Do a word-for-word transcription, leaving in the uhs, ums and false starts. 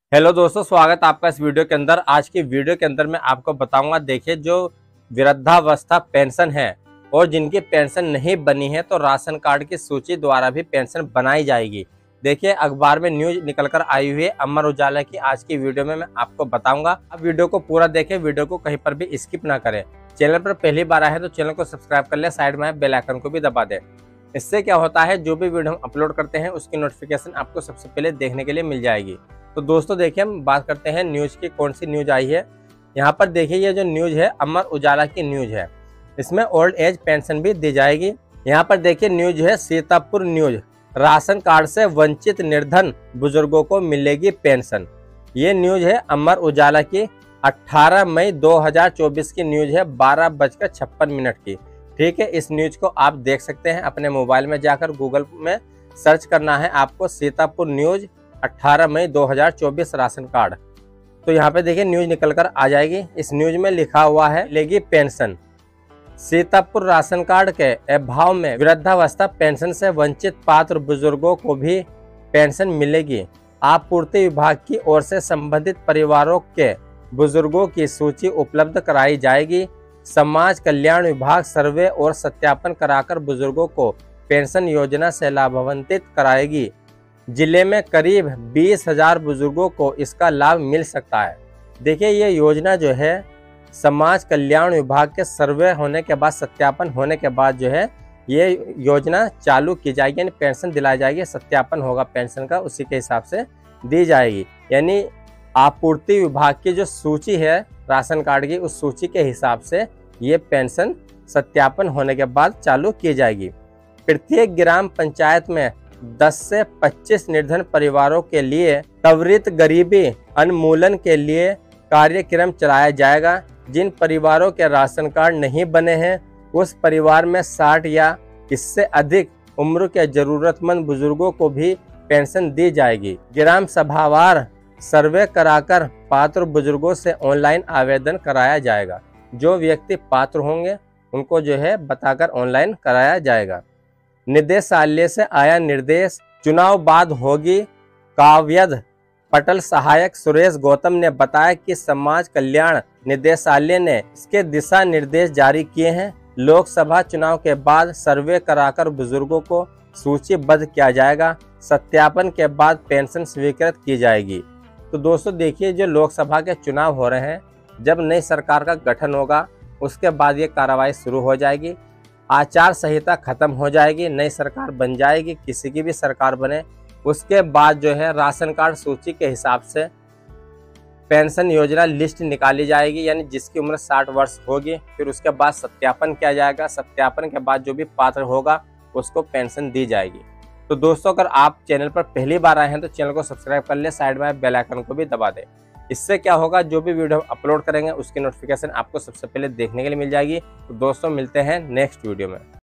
Hello दोस्तों, स्वागत आपका इस वीडियो के अंदर। आज की वीडियो के अंदर मैं आपको बताऊंगा, देखिए जो वृद्धावस्था पेंशन है और जिनकी पेंशन नहीं बनी है तो राशन कार्ड की सूची द्वारा भी पेंशन बनाई जाएगी। देखिए अखबार में न्यूज निकलकर आई हुई है अमर उजाला की। आज की वीडियो में मैं आपको बताऊंगा, आप वीडियो को पूरा देखें, वीडियो को कहीं पर भी स्किप ना करें। चैनल पर पहली बार आए हैं तो चैनल को सब्सक्राइब कर ले, साइड में बेल आइकन को भी दबा दें। इससे क्या होता है, जो भी वीडियो हम अपलोड करते हैं उसकी नोटिफिकेशन आपको सबसे पहले देखने के लिए मिल जाएगी। तो दोस्तों देखिए, हम बात करते हैं न्यूज की, कौन सी न्यूज आई है। यहाँ पर देखिए, ये जो न्यूज है अमर उजाला की न्यूज है, इसमें ओल्ड एज पेंशन भी दी जाएगी। यहाँ पर देखिए न्यूज है सीतापुर न्यूज, राशन कार्ड से वंचित निर्धन बुजुर्गों को मिलेगी पेंशन। ये न्यूज है अमर उजाला की, अठारह मई दो हजार चौबीस की न्यूज है, बारह बजकर छप्पन मिनट की। ठीक है, इस न्यूज को आप देख सकते हैं अपने मोबाइल में जाकर, गूगल में सर्च करना है आपको सीतापुर न्यूज अठारह मई दो हजार चौबीस राशन कार्ड। तो यहाँ पे देखिए न्यूज निकलकर आ जाएगी। इस न्यूज में लिखा हुआ है मिलेगी पेंशन। सीतापुर राशन कार्ड के अभाव में वृद्धावस्था पेंशन से वंचित पात्र बुजुर्गों को भी पेंशन मिलेगी। आपूर्ति विभाग की ओर से संबंधित परिवारों के बुजुर्गों की सूची उपलब्ध कराई जाएगी। समाज कल्याण विभाग सर्वे और सत्यापन कराकर बुजुर्गों को पेंशन योजना से लाभान्वित कराएगी। जिले में करीब बीस हजार बुजुर्गों को इसका लाभ मिल सकता है। देखिए ये योजना जो है समाज कल्याण विभाग के सर्वे होने के बाद, सत्यापन होने के बाद जो है ये योजना चालू की जाएगी, यानी पेंशन दिलाई जाएगी। सत्यापन होगा पेंशन का, उसी के हिसाब से दी जाएगी। यानी आपूर्ति विभाग की जो सूची है राशन कार्ड की, उस सूची के हिसाब से ये पेंशन सत्यापन होने के बाद चालू की जाएगी। प्रत्येक ग्राम पंचायत में दस से पच्चीस निर्धन परिवारों के लिए त्वरित गरीबी उन्मूलन के लिए कार्यक्रम चलाया जाएगा। जिन परिवारों के राशन कार्ड नहीं बने हैं उस परिवार में साठ या इससे अधिक उम्र के जरूरतमंद बुजुर्गों को भी पेंशन दी जाएगी। ग्राम सभावार सर्वे कराकर पात्र बुजुर्गों से ऑनलाइन आवेदन कराया जाएगा। जो व्यक्ति पात्र होंगे उनको जो है बताकर ऑनलाइन कराया जाएगा। निदेशालय से आया निर्देश, चुनाव बाद होगी काव्यद पटल। सहायक सुरेश गौतम ने बताया कि समाज कल्याण निदेशालय ने इसके दिशा निर्देश जारी किए हैं। लोकसभा चुनाव के बाद सर्वे कराकर बुजुर्गों को सूचीबद्ध किया जाएगा। सत्यापन के बाद पेंशन स्वीकृत की जाएगी। तो दोस्तों देखिए, जो लोकसभा के चुनाव हो रहे हैं, जब नई सरकार का गठन होगा उसके बाद ये कार्रवाई शुरू हो जाएगी। आचार संहिता खत्म हो जाएगी, नई सरकार बन जाएगी, किसी की भी सरकार बने, उसके बाद जो है राशन कार्ड सूची के हिसाब से पेंशन योजना लिस्ट निकाली जाएगी। यानी जिसकी उम्र साठ वर्ष होगी, फिर उसके बाद सत्यापन किया जाएगा। सत्यापन के बाद जो भी पात्र होगा उसको पेंशन दी जाएगी। तो दोस्तों, अगर आप चैनल पर पहली बार आए हैं तो चैनल को सब्सक्राइब कर ले, साइड में बेल आइकन को भी दबा दें। इससे क्या होगा, जो भी वीडियो अपलोड करेंगे उसकी नोटिफिकेशन आपको सबसे पहले देखने के लिए मिल जाएगी। तो दोस्तों मिलते हैं नेक्स्ट वीडियो में।